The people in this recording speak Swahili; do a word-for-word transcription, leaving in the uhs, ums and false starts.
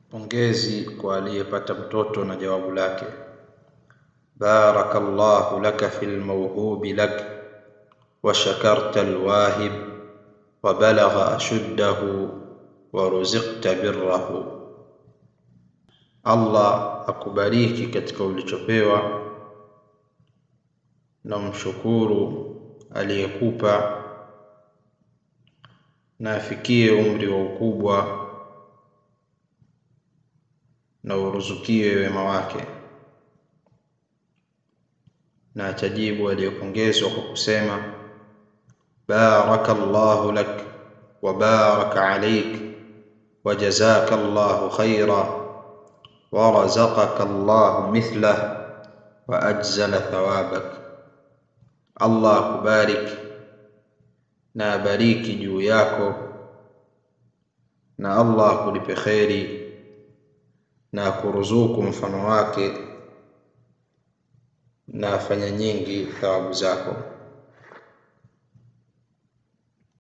Pongezi kwa aliyepata mtoto na jawabu lake. Barakallahu laka fil mawhubi lak wa shakarta alwahib wa balagha ashuddahu wa ruziqta birrahu. Allah akubariki katika ulichopewa na mshukuru aliyekupa na afikie umri wa ukubwa na uruzukiwe wema wake. Na atajibu aliyopongezwa kwa kusema barakallahu lak wa baraka alayk wa jazaka Allahu khaira wa razaqaka Allahu mithlah wa ajzala thawabak. Allah akubariki na abariki juu yako, na Allah akulipe kheri na akuruzuku mfano wake na afanye nyingi thawabu zako.